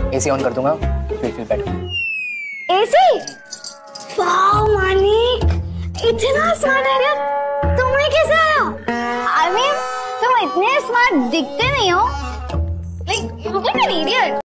AC on कर दूंगा, feel better. AC? Wow Manik, इतना स्मार्ट है यार, तुम्हें कैसे आया? I mean, तुम इतने स्मार्ट दिखते नहीं हो, like you look like an idiot.